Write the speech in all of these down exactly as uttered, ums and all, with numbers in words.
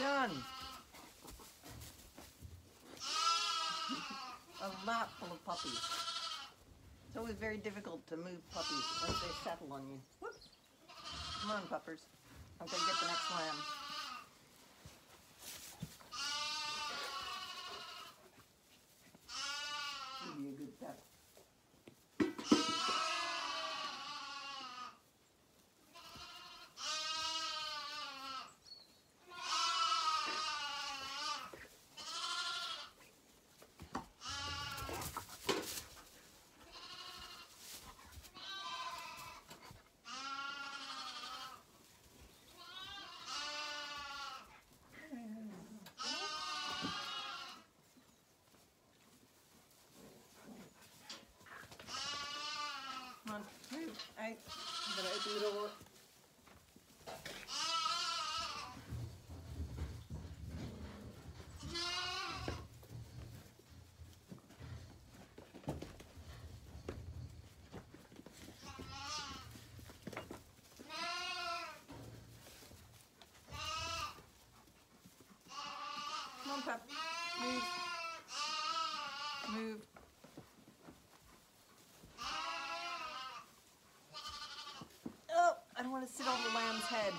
Done. A lot full of puppies. It's always very difficult to move puppies once they settle on you. Whoop. Come on, puppers. I'm going to get the next lamb. Give you a good pet. Come on, move. I gotta open the door. Come on, pup. Move. Move. Oh, I don't want to sit on the lamb's head.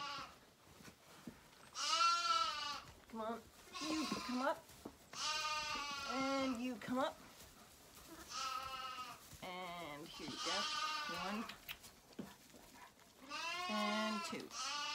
Come on. You come up. And you come up. And here you go. One. And two.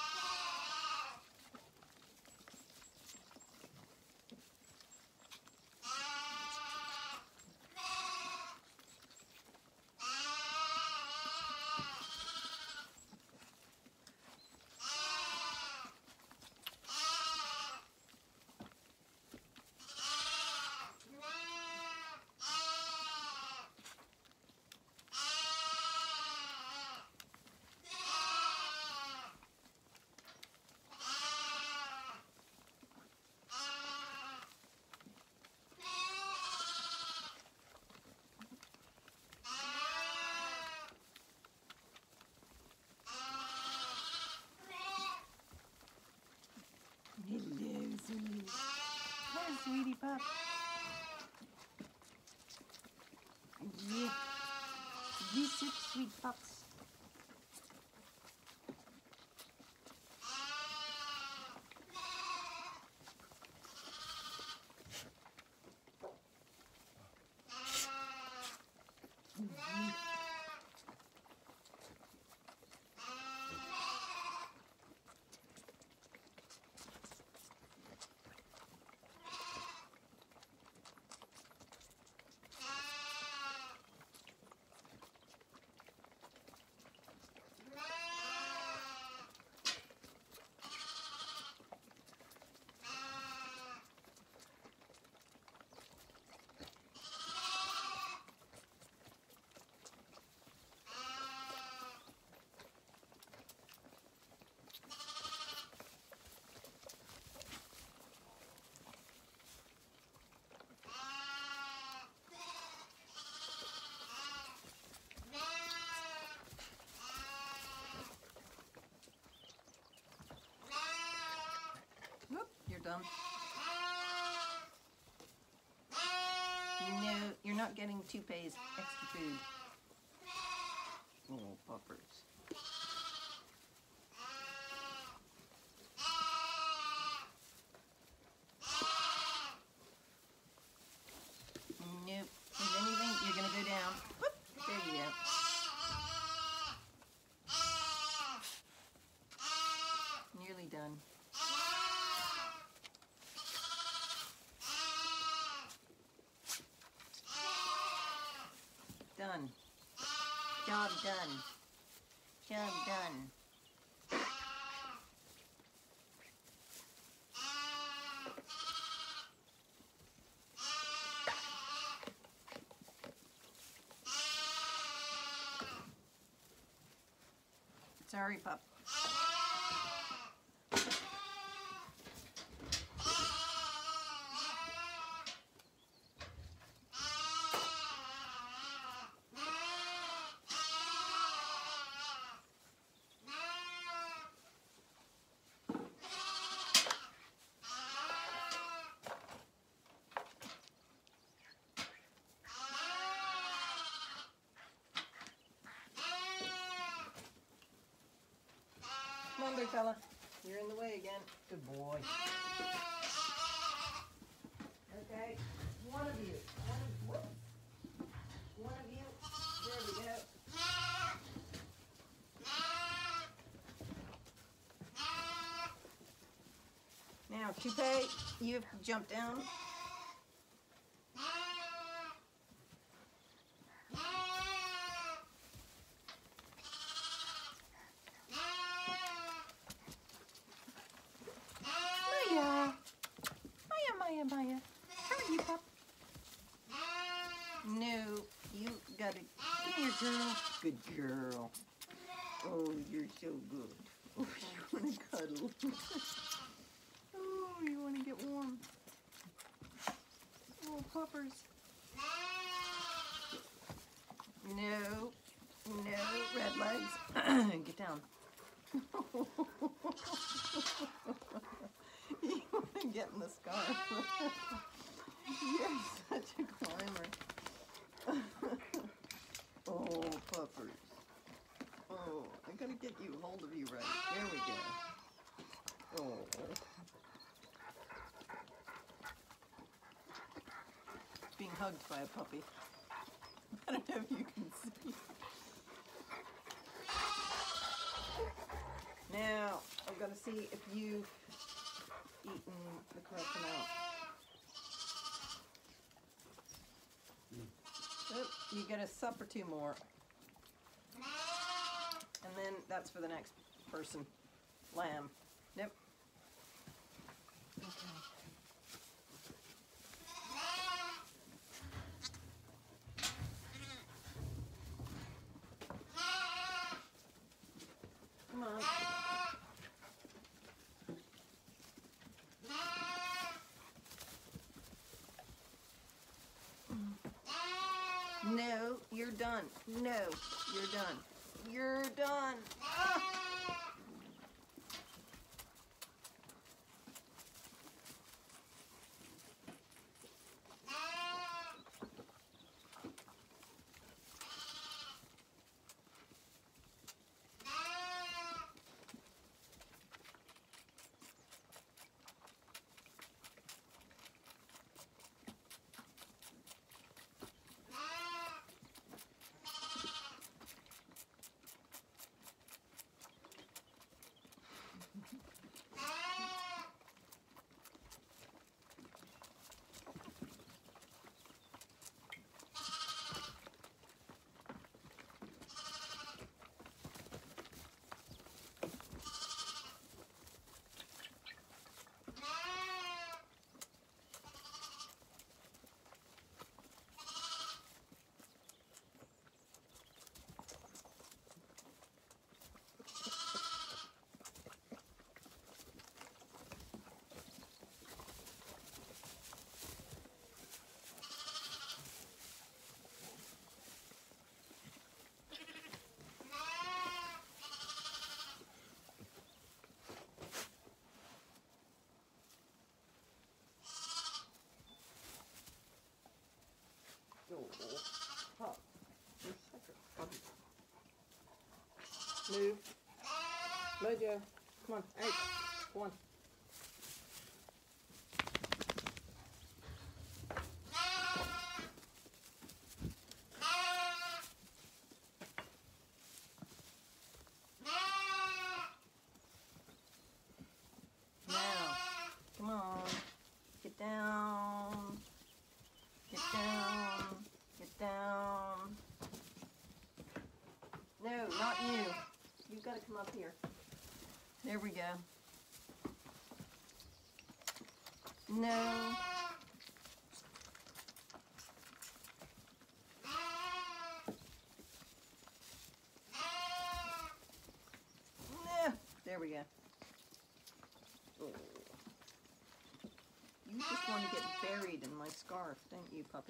Hello, sweetie. Hi, sweetie pup. Yeah. These sweet, sweet pups. Mm-hmm. Whoop, you're done. No, you're not getting two pays extra food. Oh, puppers. Nope. If anything, you're gonna go down. Whoop, there you go. Nearly done. Done. Job done. Job done. Sorry, pup. on, big fella. You're in the way again. Good boy. Okay, one of you. One of, whoops. One of you. There we go. Now, Toupee, you have to jump down. Maya. Maya, Maya, Maya. How are you, pup? No, you gotta. Come here, girl. Good girl. Oh, you're so good. Oh, you wanna cuddle. Oh, you wanna get warm. Oh, puppers. No, no, red legs. Get down. You wanna get in the scarf. You're such a climber. Oh, puppers. Oh, I gotta get you hold of you right. There we go. Oh. Being hugged by a puppy. I don't know if you can see. Now, I've got to see if you've eaten the correct amount. Oh, you get a sup or two more. And then that's for the next person. Lamb. Yep. Okay. Come on. No, you're done. No, you're done. You're done. Ah! Oh, pup. You're such a puppy. Move. Mojo. Come on. Hey. Come on. Now. Come on. Get down. Get down. Get down. No, not you. You've got to come up here. There we go. No. No. There we go. Oh. You just want to get buried in my scarf, don't you, puppy?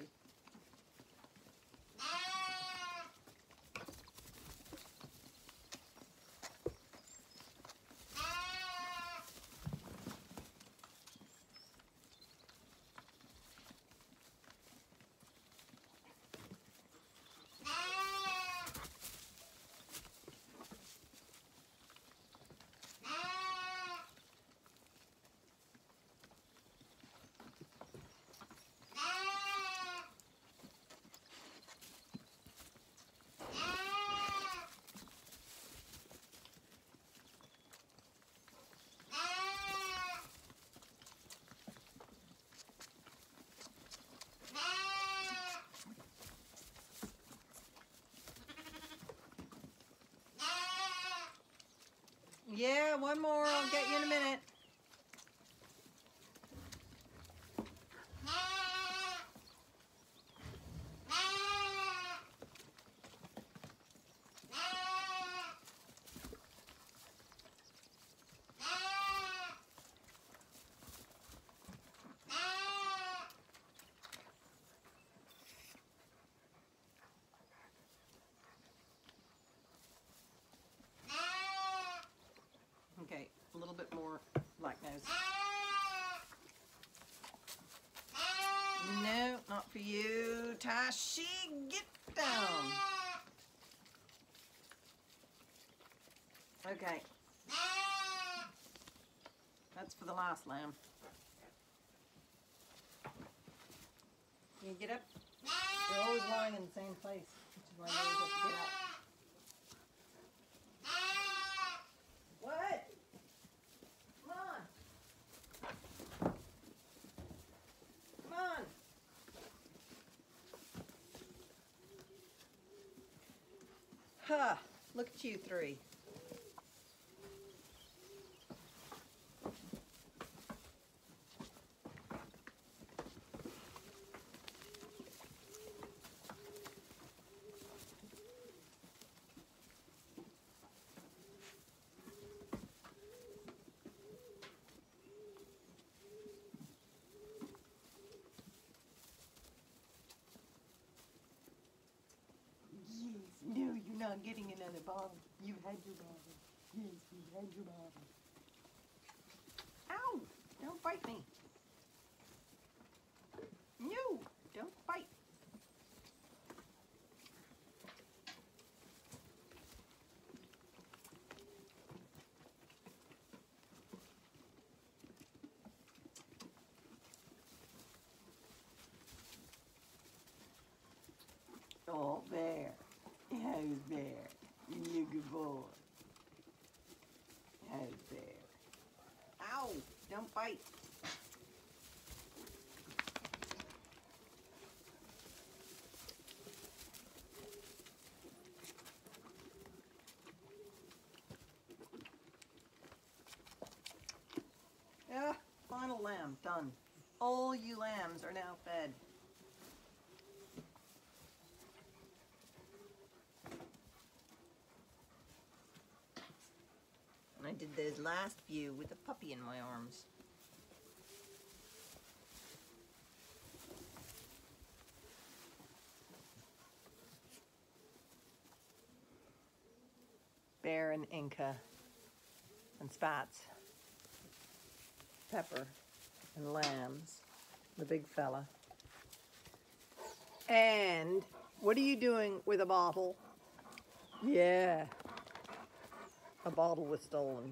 Yeah, one more. I'll get you in a minute. Okay, a little bit more black nose. No, not for you. Tashi, get down. Okay. That's for the last lamb. Can you get up? You're always lying in the same place, which is why you always have to get up. What? Come on. Come on. Huh. Look at you three. No, you're not getting another bottle. You had your bottle. Yes, you had your bottle. Ow! Don't bite me. No, don't bite. Oh, there. How's there? You good boy. How's there? Ow! Don't bite. Yeah, final lamb, done. All you lambs are now fed. I did those last few with a puppy in my arms. Bear and Inca and Spats, Pepper and Lambs, the big fella. And what are you doing with a bottle? Yeah. A bottle was stolen.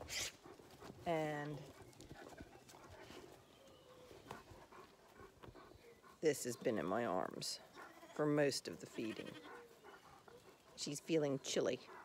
And this has been in my arms for most of the feeding. She's feeling chilly.